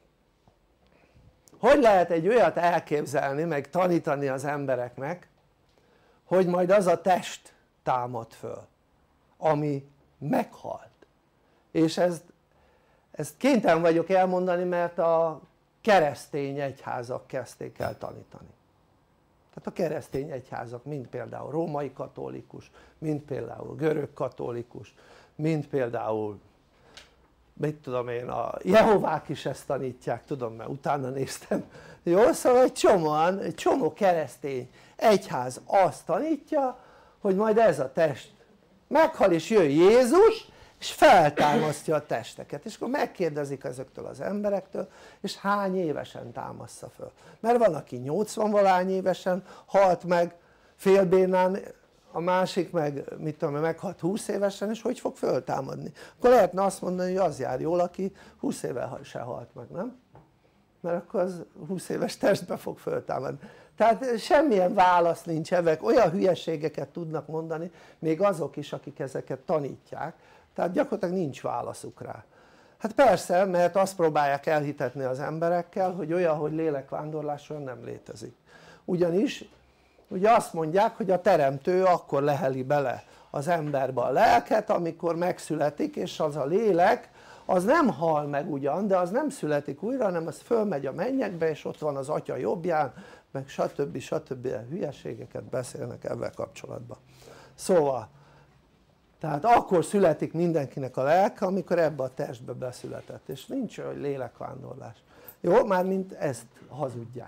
hogy lehet egy olyat elképzelni, meg tanítani az embereknek, hogy majd az a test támad föl, ami meghalt? És ezt kénytelen vagyok elmondani, mert a keresztény egyházak kezdték el tanítani. Tehát a keresztény egyházak, mint például római katolikus, mint például görög katolikus, mint például mit tudom én, a Jehovák is ezt tanítják, tudom, mert utána néztem. Jó, szóval egy csomó keresztény egyház azt tanítja, hogy majd ez a test meghal és jön Jézus, és feltámasztja a testeket, és akkor megkérdezik ezektől az emberektől, és hány évesen támassza föl, mert van aki 80-valány évesen halt meg félbénán, a másik meg mit tudom, meghalt 20 évesen, és hogy fog föltámadni? Akkor lehetne azt mondani, hogy az jár jól, aki 20 éve se halt meg, nem? Mert akkor az 20 éves testbe fog föltámadni. Tehát semmilyen válasz nincs, ezek olyan hülyeségeket tudnak mondani, még azok is, akik ezeket tanítják, tehát gyakorlatilag nincs válaszuk rá. Hát persze, mert azt próbálják elhitetni az emberekkel, hogy olyan, hogy lélekvándorlás olyan nem létezik. Ugyanis ugye azt mondják, hogy a teremtő akkor leheli bele az emberbe a lelket, amikor megszületik, és az a lélek az nem hal meg ugyan, de az nem születik újra, hanem az fölmegy a mennyekbe, és ott van az atya jobbján, meg stb. Hülyeségeket beszélnek ebben kapcsolatban. Szóval tehát akkor születik mindenkinek a lelke, amikor ebbe a testbe beszületett, és nincs olyan lélekvándorlás. Jó? Mármint ezt hazudják.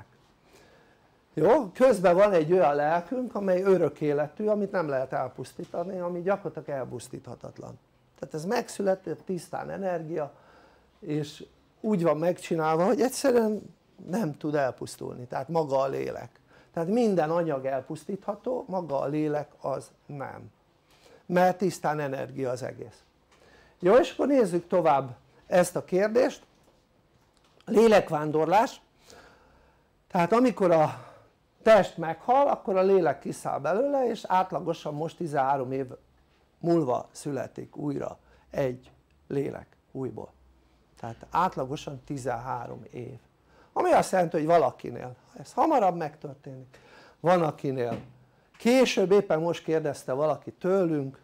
Jó? Közben van egy olyan lelkünk, amely örök életű, amit nem lehet elpusztítani, ami gyakorlatilag elpusztíthatatlan. Tehát ez megszületett, tisztán energia, és úgy van megcsinálva, hogy egyszerűen nem tud elpusztulni, tehát maga a lélek. Tehát minden anyag elpusztítható, maga a lélek az nem, mert tisztán energia az egész. Jó, és akkor nézzük tovább ezt a kérdést. Lélekvándorlás, tehát amikor a test meghal, akkor a lélek kiszáll belőle, és átlagosan most 13 év múlva születik újra egy lélek újból. Tehát átlagosan 13 év. Ami azt jelenti, hogy valakinél ez hamarabb megtörténik, van akinél később. Éppen most kérdezte valaki tőlünk,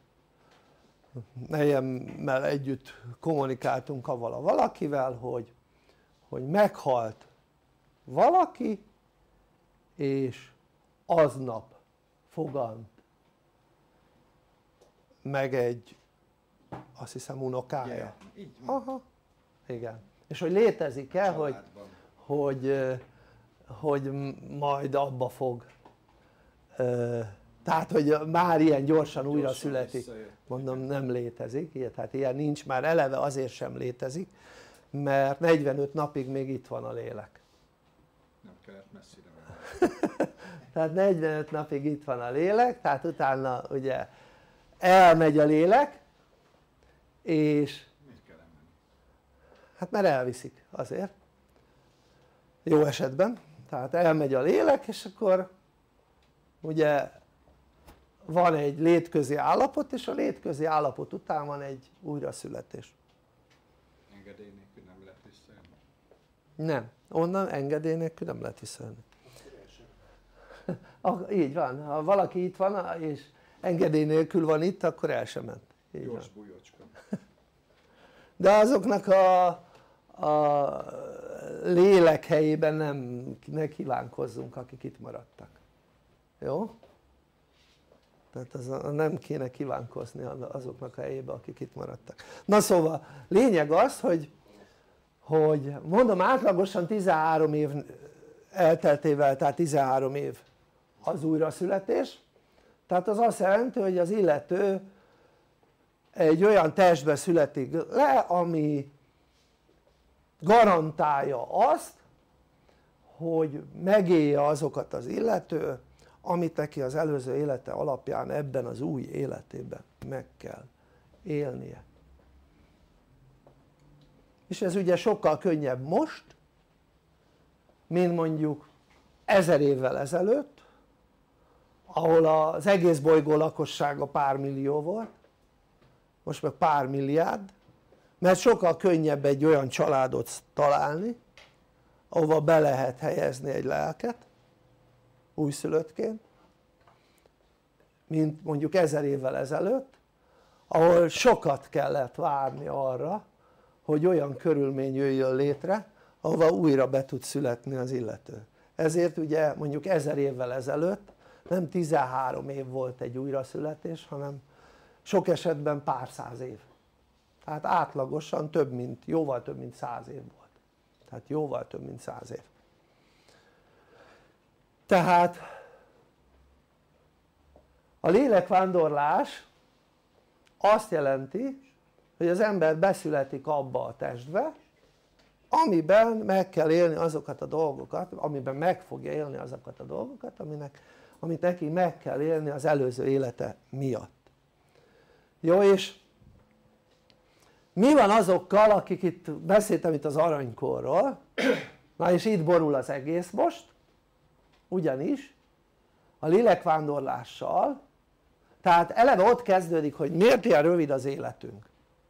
nejemmel együtt kommunikáltunk avval a valakivel, hogy meghalt valaki, és aznap fogant meg egy, azt hiszem, unokája. Igen, így van. Aha, igen. És hogy létezik-e, hogy majd abba fog, tehát hogy már ilyen gyorsan újra születik. Mondom, nem létezik, tehát ilyen nincs, már eleve azért sem létezik, mert 45 napig még itt van a lélek. Nem kellett messzire menni. Tehát 45 napig itt van a lélek, tehát utána ugye elmegy a lélek, és Miért kell elmenni? hát mert elviszik azért, jó esetben, tehát elmegy a lélek, és akkor ugye van egy létközi állapot, és a létközi állapot után van egy újraszületés. Engedély nélkül nem lehet visszajönni. Nem, onnan engedély nélkül nem lehet visszajönni. Így van, ha valaki itt van és engedély nélkül van itt, akkor el sem ment. Így Gyors van. bújócska. De azoknak a lélek helyében ne kívánkozzunk, akik itt maradtak. Jó? Tehát nem kéne kívánkozni azoknak a helyében, akik itt maradtak. Na szóval lényeg az, hogy mondom, átlagosan 13 év elteltével, tehát 13 év az újraszületés, tehát az azt jelenti, hogy az illető egy olyan testbe születik le, ami garantálja azt, hogy megélje azokat az illető, amit neki az előző élete alapján ebben az új életében meg kell élnie. És ez ugye sokkal könnyebb most, mint mondjuk 1000 évvel ezelőtt, ahol az egész bolygó lakossága pár millió volt, most meg pár milliárd, mert sokkal könnyebb egy olyan családot találni, ahova be lehet helyezni egy lelket újszülöttként, mint mondjuk 1000 évvel ezelőtt, ahol sokat kellett várni arra, hogy olyan körülmény jöjjön létre, ahova újra be tud születni az illető. Ezért ugye mondjuk 1000 évvel ezelőtt nem 13 év volt egy újraszületés, hanem sok esetben pár száz év. Tehát átlagosan jóval több mint 100 év volt. Tehát jóval több mint 100 év. Tehát a lélekvándorlás azt jelenti, hogy az ember beszületik abba a testbe, amiben meg kell élni azokat a dolgokat, amiben meg fogja élni azokat a dolgokat, amit neki meg kell élni az előző élete miatt. Jó, és mi van azokkal, akik itt beszéltem itt az aranykorról, na és itt borul az egész most, ugyanis a lélekvándorlással, tehát eleve ott kezdődik, hogy miért ilyen rövid az életünk.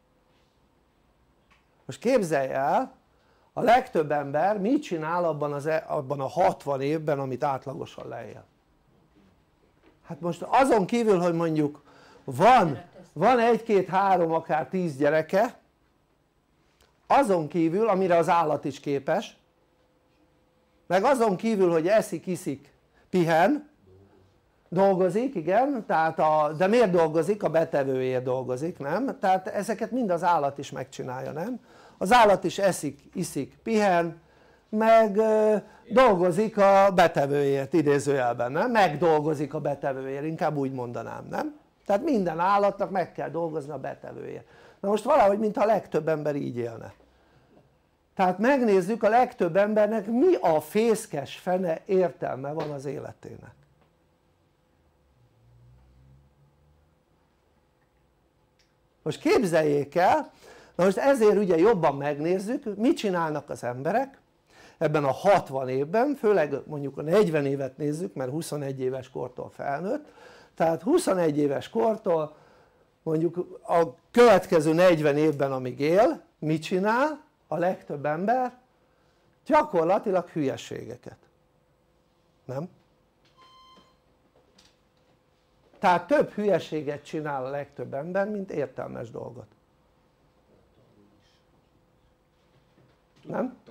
Most képzelj el, a legtöbb ember mit csinál abban a 60 évben, amit átlagosan leél. Hát most azon kívül, hogy mondjuk van 1, 2, 3, akár 10 gyereke, azon kívül, amire az állat is képes, meg azon kívül, hogy eszik, iszik, pihen, dolgozik, igen, tehát de miért dolgozik? A betevőért dolgozik, nem? Tehát ezeket mind az állat is megcsinálja, nem? Az állat is eszik, iszik, pihen, meg dolgozik a betevőért, idézőjelben, nem? Megdolgozik a betevőért, inkább úgy mondanám, nem? Tehát minden állatnak meg kell dolgozni a betevőért. Na most valahogy, mintha a legtöbb ember így élne. Tehát megnézzük, a legtöbb embernek mi a fészkes fene értelme van az életének. Most képzeljék el, na most ezért ugye jobban megnézzük, mit csinálnak az emberek ebben a 60 évben, főleg mondjuk a 40 évet nézzük, mert 21 éves kortól felnőtt, tehát 21 éves kortól mondjuk a következő 40 évben amíg él, mit csinál a legtöbb ember? Gyakorlatilag hülyeségeket, nem? Tehát több hülyeséget csinál a legtöbb ember, mint értelmes dolgot, nem?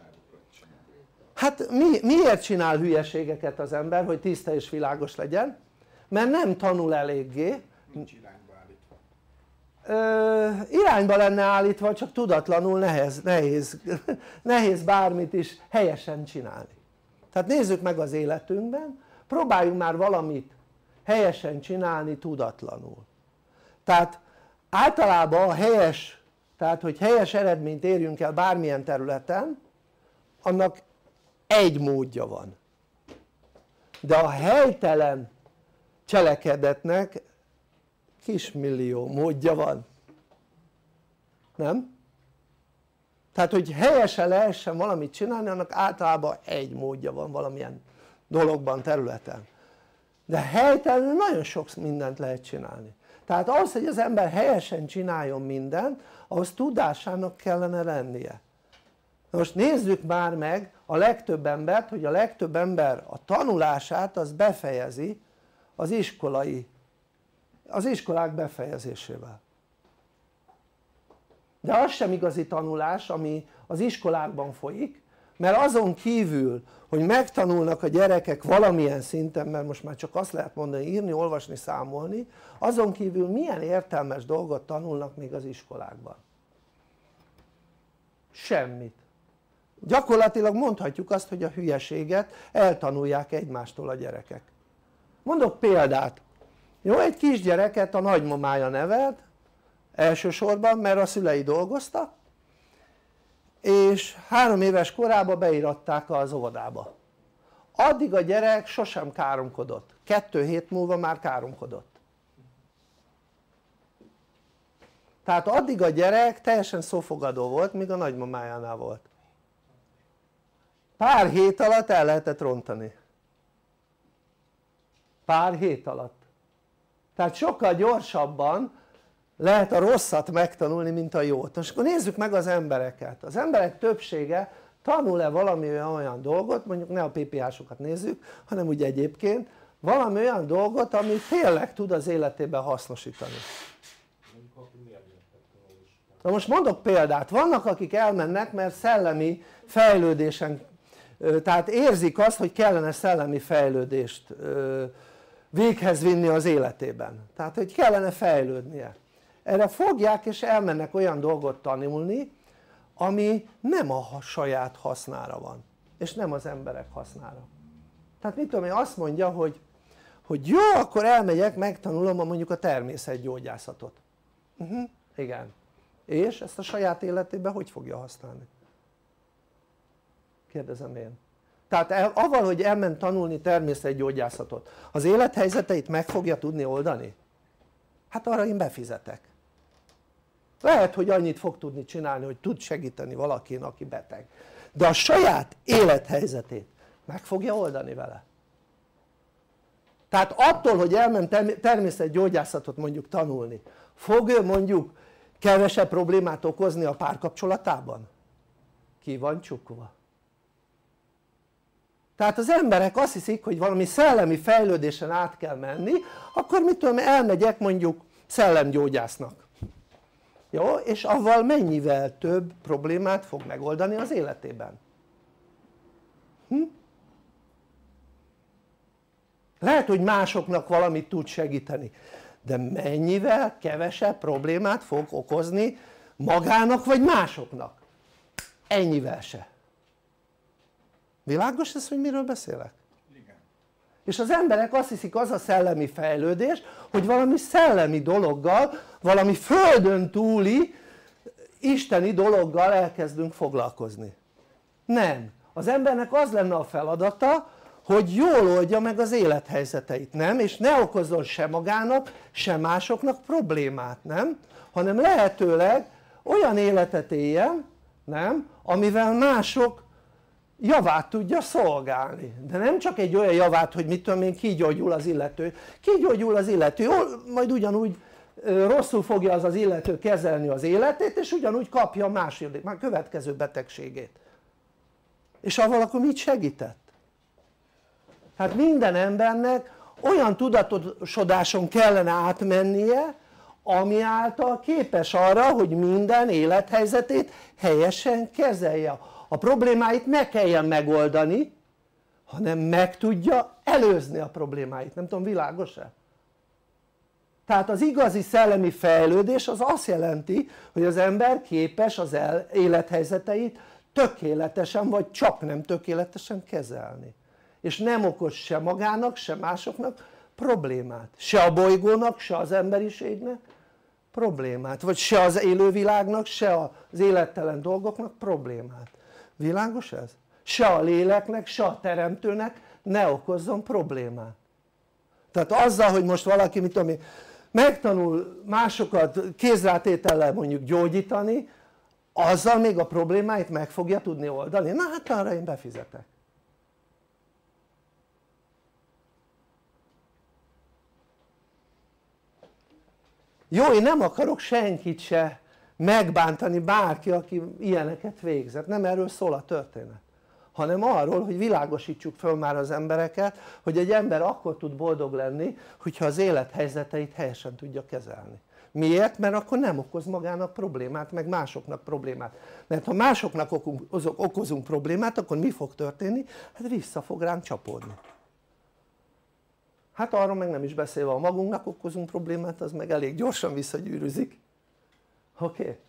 Hát miért csinál hülyeségeket az ember, hogy tiszta és világos legyen? Mert nem tanul eléggé. Nincs irányba állítva. Irányba lenne állítva, csak tudatlanul nehéz bármit is helyesen csinálni. Tehát nézzük meg az életünkben, próbáljunk már valamit helyesen csinálni tudatlanul. Tehát általában a helyes, tehát hogy helyes eredményt érjünk el bármilyen területen, annak egy módja van, de a helytelen cselekedetnek kismillió módja van, nem? Tehát hogy helyesen lehessen valamit csinálni, annak általában egy módja van valamilyen dologban, területen, de helytelenül nagyon sok mindent lehet csinálni. Tehát ahhoz, hogy az ember helyesen csináljon mindent, ahhoz tudásának kellene lennie. Most nézzük már meg a legtöbb embert, hogy a legtöbb ember a tanulását az befejezi az iskolák befejezésével. De az sem igazi tanulás, ami az iskolákban folyik, mert azon kívül, hogy megtanulnak a gyerekek valamilyen szinten, mert most már csak azt lehet mondani, írni, olvasni, számolni, azon kívül milyen értelmes dolgot tanulnak még az iskolákban? Semmit. Gyakorlatilag mondhatjuk azt, hogy a hülyeséget eltanulják egymástól a gyerekek. Mondok példát. Jó, egy kisgyereket a nagymamája nevelt, elsősorban, mert a szülei dolgoztak, és 3 éves korában beiratták az óvodába. Addig a gyerek sosem káromkodott, 2 hét múlva már káromkodott. Tehát addig a gyerek teljesen szófogadó volt, míg a nagymamájánál volt. Pár hét alatt el lehetett rontani. Pár hét alatt. Tehát sokkal gyorsabban lehet a rosszat megtanulni, mint a jót. Most akkor nézzük meg az embereket. Az emberek többsége tanul-e valami olyan dolgot, mondjuk ne a PPH-sokat nézzük, hanem úgy egyébként, valami olyan dolgot, ami tényleg tud az életében hasznosítani. Na most mondok példát, vannak akik elmennek, mert szellemi fejlődésen, tehát érzik azt, hogy kellene szellemi fejlődést véghez vinni az életében, tehát hogy kellene fejlődnie. Erre fogják és elmennek olyan dolgot tanulni, ami nem a saját hasznára van, és nem az emberek hasznára. Tehát mit tudom én, azt mondja, hogy jó, akkor elmegyek, megtanulom mondjuk a természetgyógyászatot. Igen. És ezt a saját életében hogy fogja használni? Kérdezem én. Tehát avval, hogy elment tanulni természetgyógyászatot, az élethelyzeteit meg fogja tudni oldani? Hát arra én befizetek. Lehet, hogy annyit fog tudni csinálni, hogy tud segíteni valakin, aki beteg, de a saját élethelyzetét meg fogja oldani vele. Tehát attól, hogy elment természetgyógyászatot mondjuk tanulni, fog ő mondjuk kevesebb problémát okozni a párkapcsolatában? Ki van csukva. Tehát az emberek azt hiszik, hogy valami szellemi fejlődésen át kell menni, akkor mit tudom, elmegyek mondjuk szellemgyógyásznak. Jó? És avval mennyivel több problémát fog megoldani az életében. Lehet, hogy másoknak valamit tud segíteni, de mennyivel kevesebb problémát fog okozni magának vagy másoknak? Ennyivel se. Világos ez, hogy miről beszélek? Igen. És az emberek azt hiszik, az a szellemi fejlődés, hogy valami szellemi dologgal, valami földön túli isteni dologgal elkezdünk foglalkozni. Nem, az embernek az lenne a feladata, hogy jól oldja meg az élethelyzeteit, nem? És ne okozzon se magának, se másoknak problémát, nem? Hanem lehetőleg olyan életet éljen, nem? Amivel mások javát tudja szolgálni, de nem csak egy olyan javát, hogy mit tudom én, kigyógyul az illető, majd ugyanúgy rosszul fogja az illető kezelni az életét, és ugyanúgy kapja a második, már következő betegségét. És avval akkor mit segített? Hát minden embernek olyan tudatosodáson kellene átmennie, ami által képes arra, hogy minden élethelyzetét helyesen kezelje. A problémáit ne kelljen megoldani, hanem meg tudja előzni a problémáit. Nem tudom, világos-e? Tehát az igazi szellemi fejlődés az azt jelenti, hogy az ember képes az élethelyzeteit tökéletesen vagy csak nem tökéletesen kezelni. És nem okoz se magának, se másoknak problémát. Se a bolygónak, se az emberiségnek problémát. Vagy se az élővilágnak, se az élettelen dolgoknak problémát. Világos ez? Se a léleknek, se a teremtőnek ne okozzon problémát. Tehát azzal, hogy most valaki, mit tudom én, megtanul másokat kézrátétellel mondjuk gyógyítani, azzal még a problémáit meg fogja tudni oldani. Na hát arra én befizetek. Jó, én nem akarok senkit se megbántani, bárki, aki ilyeneket végzett, nem erről szól a történet, hanem arról, hogy világosítsuk föl már az embereket, hogy egy ember akkor tud boldog lenni, hogyha az élethelyzeteit helyesen tudja kezelni. Miért? Mert akkor nem okoz magának problémát, meg másoknak problémát. Mert ha másoknak okozunk problémát, akkor mi fog történni? Hát vissza fog ránk csapódni. Hát arról meg nem is beszélve, ha magunknak okozunk problémát, az meg elég gyorsan visszagyűrűzik. Oké?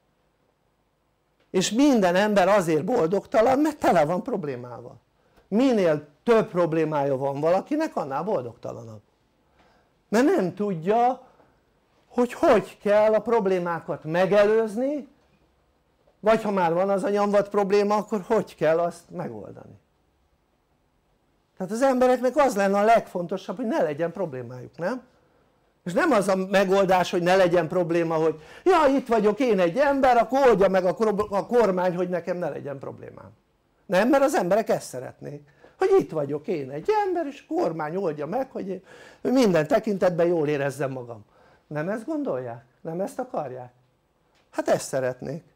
És minden ember azért boldogtalan, mert tele van problémával. Minél több problémája van valakinek, annál boldogtalanabb. Mert nem tudja, hogy kell a problémákat megelőzni, vagy ha már van az a nyomvat probléma, akkor hogy kell azt megoldani. Tehát az embereknek az lenne a legfontosabb, hogy ne legyen problémájuk, nem? És nem az a megoldás, hogy ne legyen probléma, hogy ja, itt vagyok én egy ember, akkor oldja meg a kormány, hogy nekem ne legyen problémám. Nem, mert az emberek ezt szeretnék, hogy itt vagyok én egy ember, és a kormány oldja meg, hogy én minden tekintetben jól érezzem magam. Nem ezt gondolják? Nem ezt akarják? Hát ezt szeretnék.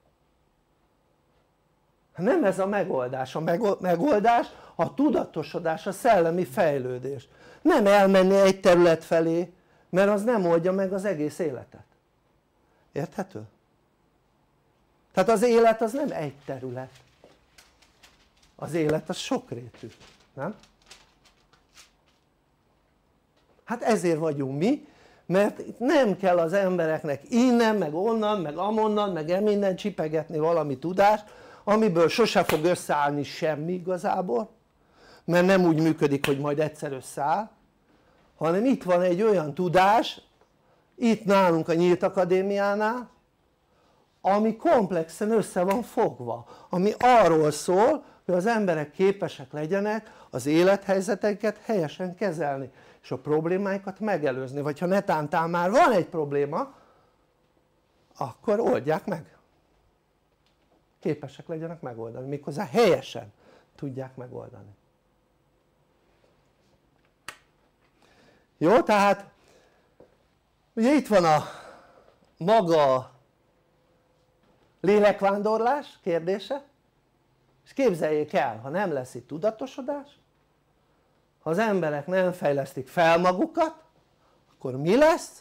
Nem ez a megoldás. A megoldás a tudatosodás, a szellemi fejlődés. Nem elmenni egy terület felé, mert az nem oldja meg az egész életet. Érthető? Tehát az élet az nem egy terület. Az élet az sokrétű, nem? Hát ezért vagyunk mi, mert itt nem kell az embereknek innen, meg onnan, meg amonnan, meg eminnen csipegetni valami tudást, amiből sose fog összeállni semmi igazából, mert nem úgy működik, hogy majd egyszer összeáll, hanem itt van egy olyan tudás, itt nálunk a Nyílt Akadémiánál, ami komplexen össze van fogva, ami arról szól, hogy az emberek képesek legyenek az élethelyzeteket helyesen kezelni, és a problémáikat megelőzni, vagy ha netántán már van egy probléma, akkor oldják meg. Képesek legyenek megoldani, méghozzá helyesen tudják megoldani. Jó, tehát ugye itt van a maga lélekvándorlás kérdése, és képzeljék el, ha nem lesz itt tudatosodás, ha az emberek nem fejlesztik fel magukat, akkor mi lesz?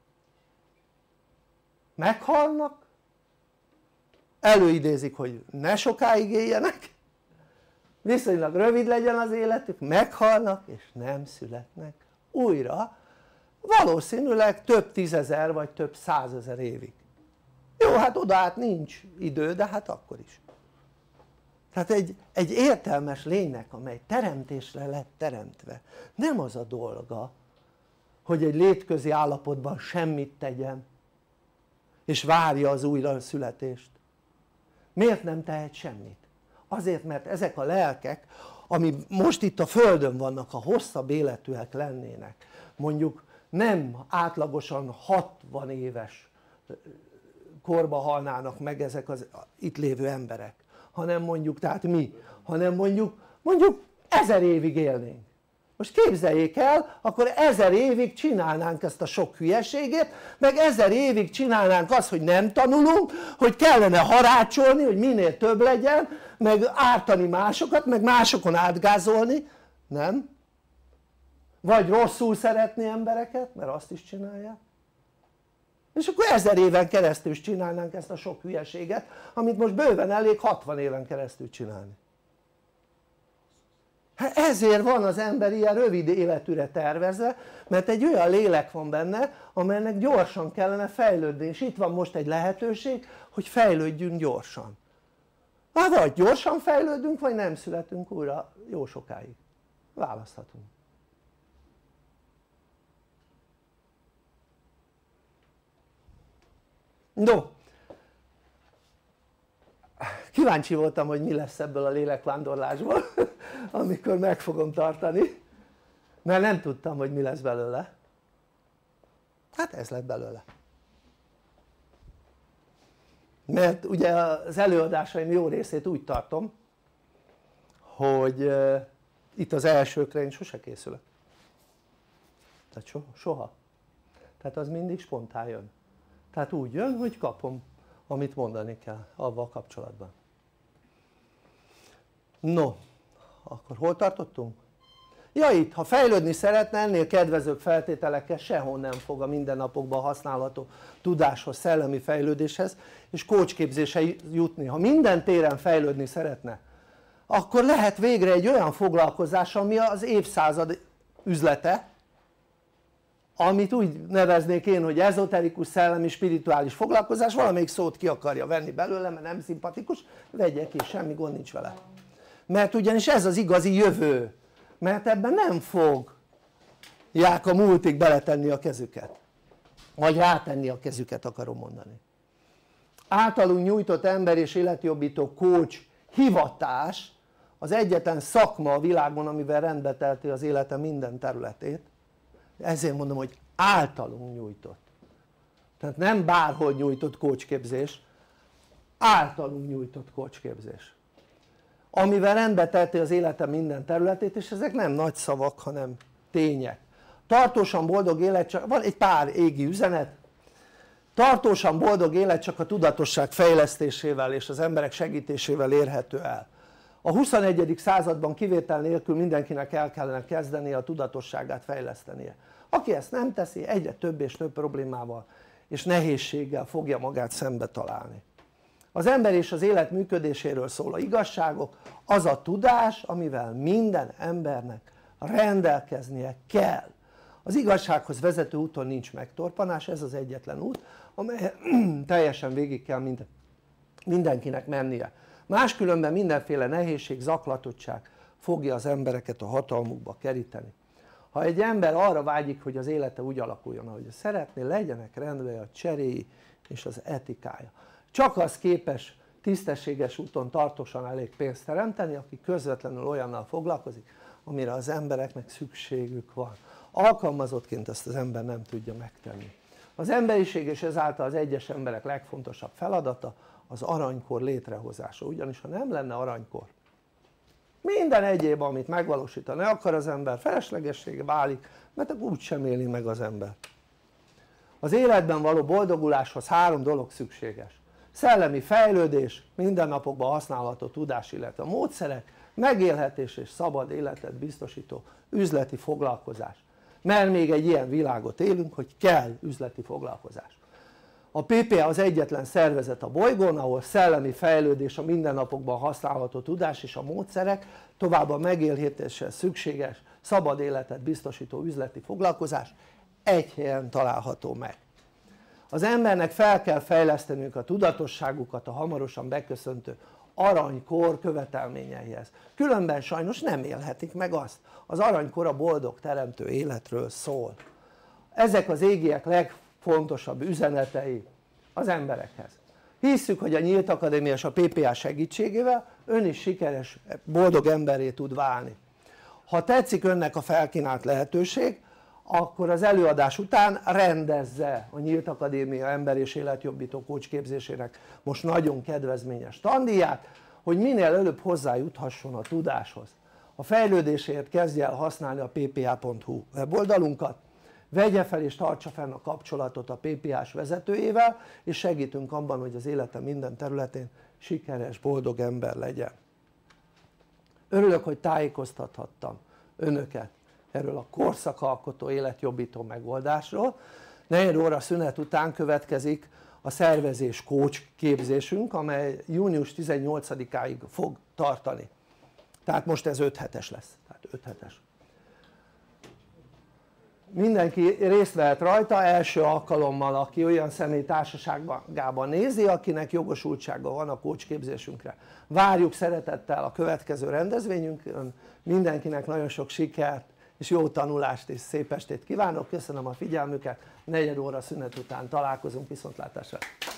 Meghalnak, előidézik, hogy ne sokáig éljenek, viszonylag rövid legyen az életük, meghalnak és nem születnek újra, valószínűleg több tízezer vagy több százezer évig. Jó, hát oda át nincs idő, de hát akkor is. Tehát egy értelmes lénynek, amely teremtésre lett teremtve, nem az a dolga, hogy egy létközi állapotban semmit tegyen, és várja az újraszületést. Miért nem tehet semmit? Azért, mert ezek a lelkek, ami most itt a földön vannak, ha hosszabb életűek lennének, mondjuk nem átlagosan 60 éves korba halnának meg ezek az itt lévő emberek, hanem mondjuk, tehát mi, hanem mondjuk 1000 évig élnénk. Most képzeljék el, akkor 1000 évig csinálnánk ezt a sok hülyeségét, meg 1000 évig csinálnánk azt, hogy nem tanulunk, hogy kellene harácsolni, hogy minél több legyen, meg ártani másokat, meg másokon átgázolni, nem? Vagy rosszul szeretni embereket, mert azt is csinálják. És akkor 1000 éven keresztül is csinálnánk ezt a sok hülyeséget, amit most bőven elég 60 éven keresztül csinálni. Hát ezért van az ember ilyen rövid életűre tervezve, mert egy olyan lélek van benne, amelynek gyorsan kellene fejlődni, és itt van most egy lehetőség, hogy fejlődjünk gyorsan. Hát vagy gyorsan fejlődünk, vagy nem születünk újra jó sokáig. Választhatunk. No, kíváncsi voltam, hogy mi lesz ebből a lélekvándorlásból, amikor meg fogom tartani, mert nem tudtam, hogy mi lesz belőle. Hát ez lett belőle. Mert ugye az előadásaim jó részét úgy tartom, hogy itt az elsőkre én sose készülök. Tehát soha. Tehát az mindig spontán jön. Tehát úgy jön, hogy kapom, amit mondani kell avval kapcsolatban. No, akkor hol tartottunk? Ja, itt, ha fejlődni szeretne, ennél kedvezőbb feltételekkel sehol nem fog a mindennapokban használható tudáshoz, szellemi fejlődéshez és coachképzésre jutni. Ha minden téren fejlődni szeretne, akkor lehet végre egy olyan foglalkozás, ami az évszázad üzlete, amit úgy neveznék én, hogy ezoterikus, szellemi, spirituális foglalkozás, valamelyik szót ki akarja venni belőle, mert nem szimpatikus, vegye ki, semmi gond nincs vele. Mert ugyanis ez az igazi jövő, mert ebben nem fogják a multik beletenni a kezüket, vagy rátenni a kezüket akarom mondani. Általunk nyújtott ember és életjobbító coach hivatás az egyetlen szakma a világon, amivel rendbe telti az élete minden területét, ezért mondom, hogy általunk nyújtott, tehát nem bárhol nyújtott coachképzés, általunk nyújtott coachképzés, amivel rendbe telti az élete minden területét, és ezek nem nagy szavak, hanem tények. Tartósan boldog élet csak, van egy pár égi üzenet, tartósan boldog élet csak a tudatosság fejlesztésével és az emberek segítésével érhető el. A 21. században kivétel nélkül mindenkinek el kellene kezdenie a tudatosságát fejlesztenie. Aki ezt nem teszi, egyre több és több problémával és nehézséggel fogja magát szembe találni. Az ember és az élet működéséről szóló igazságok az a tudás, amivel minden embernek rendelkeznie kell. Az igazsághoz vezető úton nincs megtorpanás, ez az egyetlen út, amely teljesen végig kell mindenkinek mennie. Máskülönben mindenféle nehézség, zaklatottság fogja az embereket a hatalmukba keríteni. Ha egy ember arra vágyik, hogy az élete úgy alakuljon, ahogy szeretné, legyenek rendben a cseréi és az etikája. Csak az képes tisztességes úton tartósan elég pénzt teremteni, aki közvetlenül olyannal foglalkozik, amire az embereknek szükségük van. Alkalmazottként ezt az ember nem tudja megtenni. Az emberiség és ezáltal az egyes emberek legfontosabb feladata az aranykor létrehozása, ugyanis ha nem lenne aranykor, minden egyéb, amit megvalósítani akar az ember, feleslegessége válik, mert akkor úgysem éli meg az ember. Az életben való boldoguláshoz 3 dolog szükséges: szellemi fejlődés, mindennapokban használható tudás, illetve módszerek, megélhetés és szabad életet biztosító üzleti foglalkozás. Mert még egy ilyen világot élünk, hogy kell üzleti foglalkozás. A PPA az egyetlen szervezet a bolygón, ahol szellemi fejlődés, a mindennapokban használható tudás és a módszerek, továbbá megélhetésre szükséges szabad életet biztosító üzleti foglalkozás egy helyen található meg. Az embernek fel kell fejlesztenünk a tudatosságukat a hamarosan beköszöntő aranykor követelményeihez, különben sajnos nem élhetik meg azt. Az aranykor a boldog teremtő életről szól. Ezek az égiek legfontosabb üzenetei az emberekhez. Hisszük, hogy a Nyílt Akadémia és a PPA segítségével ön is sikeres, boldog emberré tud válni. Ha tetszik önnek a felkínált lehetőség, akkor az előadás után rendezze a Nyílt Akadémia ember- és életjobbító coach képzésének most nagyon kedvezményes tandíját, hogy minél előbb hozzájuthasson a tudáshoz. A fejlődéséért kezdje el használni a ppa.hu weboldalunkat, vegye fel és tartsa fenn a kapcsolatot a PPA-s vezetőjével, és segítünk abban, hogy az élete minden területén sikeres, boldog ember legyen. Örülök, hogy tájékoztathattam önöket erről a korszakalkotó, életjobbító megoldásról. 4 óra szünet után következik a szervezés coach képzésünk, amely június 18-áig fog tartani. Tehát most ez 5 hetes lesz. Tehát 5 hetes. Mindenki részt vehet rajta első alkalommal, aki olyan személy társaságában nézi, akinek jogosultsága van a coach képzésünkre. Várjuk szeretettel a következő rendezvényünkön, mindenkinek nagyon sok sikert és jó tanulást és szép estét kívánok, köszönöm a figyelmüket, 4 óra szünet után találkozunk, viszontlátásra!